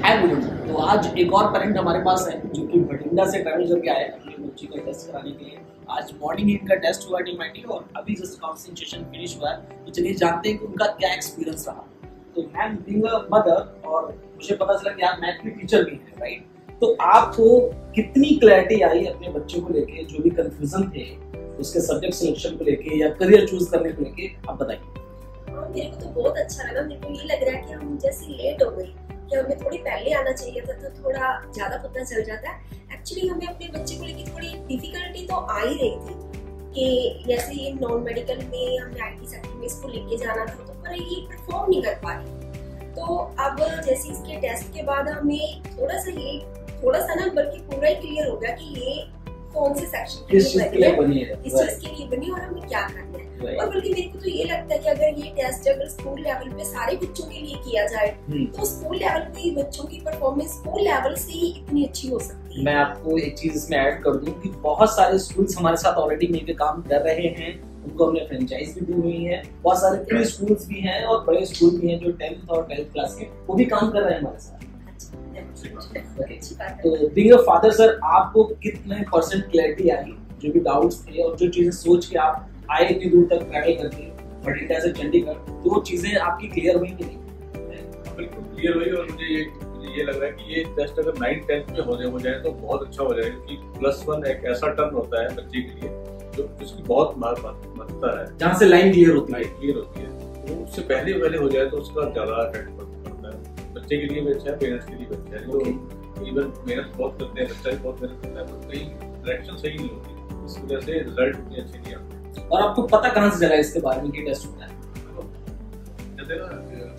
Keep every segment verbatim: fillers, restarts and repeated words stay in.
Hi good. तो आज एक और पेरेंट हमारे पास है जो कि बठिंडा से ट्रैवल करके आए अपनी बच्ची का टेस्ट कराने के लिए। आज मॉर्निंग इनका टेस्ट हुआ टी माइटी और अभी जस्ट कॉन्सेंट्रेशन फिनिश हुआ है। तो चलिए जानते हैं कि उनका क्या एक्सपीरियंस रहा। तो मैम बीइंग अ मदर और मुझे पता चला कि आप मैथ की टीचर भी हैं, राइट? तो आपको कितनी क्लैरिटी आई अपने बच्चे को लेके, जो भी कंफ्यूजन थे उसके सब्जेक्ट सिलेक्शन को लेके या करियर चूज करने को लेके, आप बताइए। मेरे को तो बहुत अच्छा लगा। मेरे को ये लग रहा है कि हम जैसे लेट हो गई, कि हमें थोड़ी पहले आना चाहिए था तो थोड़ा ज्यादा पता चल जाता है। एक्चुअली हमें अपने बच्चे को लेकर थोड़ी डिफिकल्टी तो आ ही रही थी कि जैसे ये नॉन मेडिकल में हमने आईटी सेक्टर में इसको लेके जाना था, तो पर ये परफॉर्म नहीं कर पा रही। तो अब जैसे इसके टेस्ट के बाद हमें थोड़ा सा ये थोड़ा सा ना बल्कि पूरा ही क्लियर हो गया कि ये कौन से सेक्शन किस चीज के लिए बनी है, किस चीज के लिए बनी और हमें क्या करना है। और बल्कि मेरे को तो ये लगता है कि अगर ये टेस्ट अगर स्कूल लेवल पे सारे बच्चों के लिए किया जाए तो स्कूल लेवल पे बच्चों की परफॉर्मेंस स्कूल लेवल से ही इतनी अच्छी हो सकती है। मैं आपको एक चीज इसमें ऐड कर दूं कि बहुत सारे स्कूल्स हमारे साथ ऑलरेडी मिलकर काम कर रहे हैं। उनको हमने फ्रेंचाइज भी दी हुई है। बहुत सारे प्री स्कूल्स भी हैं और बड़े स्कूल भी हैं जो टेंथ और ट्वेल्थ क्लास के, वो भी काम कर रहे हैं हमारे साथ। तो बीइंग अ फादर सर, आपको कितने परसेंट क्लैरिटी आई, जो भी डाउट्स थे और जो चीजें सोच के आप आए इतनी दूर तक ट्रैवल करके बठिंडा से चंडीगढ़, तो वो चीजें आपकी क्लियर हुई कि नहीं? बिल्कुल क्लियर हुई। और मुझे ये मुझे ये लग रहा है कि ये टेस्ट अगर नाइन टेंथ में होने हो जाए तो बहुत अच्छा हो जाएगा, क्योंकि प्लस वन एक ऐसा टर्न होता है बच्चे के लिए जो जिसकी बहुत महत्वता है, जहाँ से लाइन क्लियर होती है क्लियर होती है। तो उससे पहले पहले हो जाए तो उसका ज्यादा इफेक्ट पड़ता है। बच्चे के लिए भी अच्छा है, पेरेंट्स के लिए भी अच्छा है। तो इवन मेहनत बहुत करते हैं, बच्चा भी बहुत मेहनत करता है, पर कहीं डायरेक्शन सही नहीं होती, इस वजह से रिजल्ट उतने अच्छे नहीं आते। और आपको पता कहाँ से चला इसके बारे में कि टेस्ट होता है? जैसे ना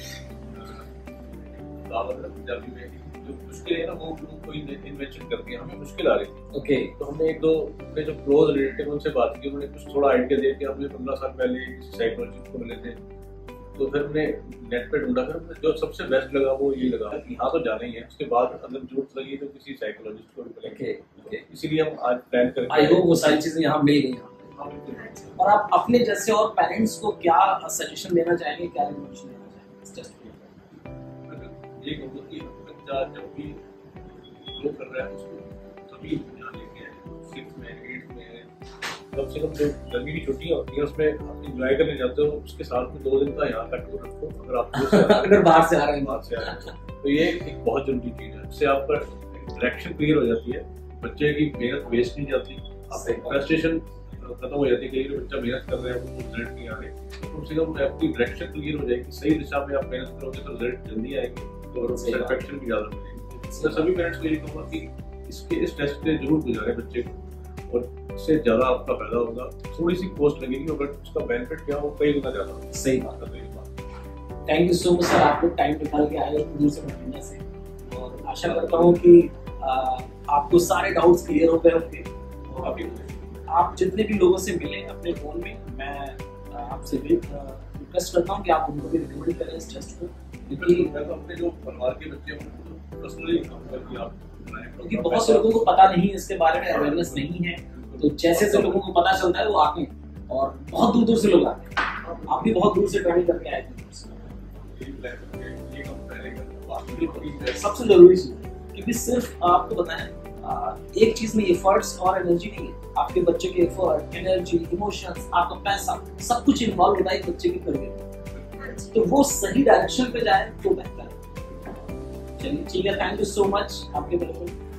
पंजाबी में जो मुश्किल है ना वो कोई इन्वेंशन करती है, हमें मुश्किल आ रही थी। ओके। तो हमने एक दो अपने जो क्लोज रिलेटिव उनसे बात की, उन्होंने कुछ थोड़ा आइडिया दिया कि हमने पंद्रह साल पहले किसी साइकोलॉजिस्ट को मिले थे। तो फिर हमने नेट पे ढूंढा, फिर जो सबसे बेस्ट लगा वो ये लगा कि यहाँ तो जाना ही है। उसके बाद अगर जरूरत लगी तो किसी साइकोलॉजिस्ट को भी मिलेंगे। इसीलिए हम आज प्लान करके आई होप वो सारी चीजें यहाँ मिल गई। और आप अपने जैसे और पेरेंट्स को क्या सजेशन देना चाहेंगे, क्या इन्फॉर्मेशन देना चाहेंगे इस टेस्ट के लिए? ये कहूँगा कि बच्चा जब भी ग्रो कर रहा है उसको तभी ध्यान लेके सिक्स में एट्थ में कम से कम जो गर्मी की छुट्टियाँ होती हैं उसमें आप इंजॉय करने जाते हो, उसके साथ में दो दिन का यहाँ तक वो रखो। अगर आप अगर बाहर से आ रहे हैं बाहर से आ रहे हैं तो ये एक बहुत जरूरी चीज़ है। इससे आपका डायरेक्शन क्लियर हो जाती है, बच्चे की मेहनत वेस्ट नहीं जाती, आपका फ्रस्ट्रेशन खत्म हो जाती है कि बच्चा मेहनत कर रहा है वो रिजल्ट नहीं आ रहे। कम से कम आपकी डायरेक्शन क्लियर हो जाएगी, सही दिशा में आप मेहनत करोगे तो रिजल्ट जल्दी आएंगे, तो सेटिस्फैक्शन भी ज्यादा मिलेगी। तो सभी पेरेंट्स को यही कहूँगा कि इसके इस टेस्ट से जरूर गुजारें बच्चे को, और इससे ज्यादा आपका फायदा होगा। थोड़ी सी कॉस्ट लगेगी बट उसका बेनिफिट क्या हो कई गुना ज्यादा होगा। सही बात है। Thank you so much sir, आपको टाइम निकाल के आए दूर से बठिंडा से, और आशा करता हूँ कि आपको सारे डाउट्स क्लियर हो गए होंगे। आप जितने भी लोगों से मिले अपने फोन में, मैं आपसे भी रिक्वेस्ट करता हूँ कि आप उनको भी रिकमेंड करें इस टेस्ट को, क्योंकि अपने जो परिवार के बच्चे हैं उनको पर्सनली क्योंकि बहुत से लोगों को पता नहीं है इसके बारे में, अवेयरनेस नहीं है। तो जैसे जैसे लोगों को पता चलता है वो आते हैं, और बहुत दूर दूर से लोग आते हैं। आप भी बहुत दूर से ट्रैवल करके आए थे। सबसे जरूरी चीज, क्योंकि सिर्फ आपको बताएं एक चीज में एफर्ट्स और एनर्जी नहीं है, आपके बच्चे के एफर्ट, एनर्जी, इमोशंस, आपका पैसा, सब कुछ इन्वॉल्व होता है बच्चे के करियर। तो वो सही डायरेक्शन पे जाए तो बेहतर है। चलिए ठीक है, थैंक यू सो मच आपके तरफ से।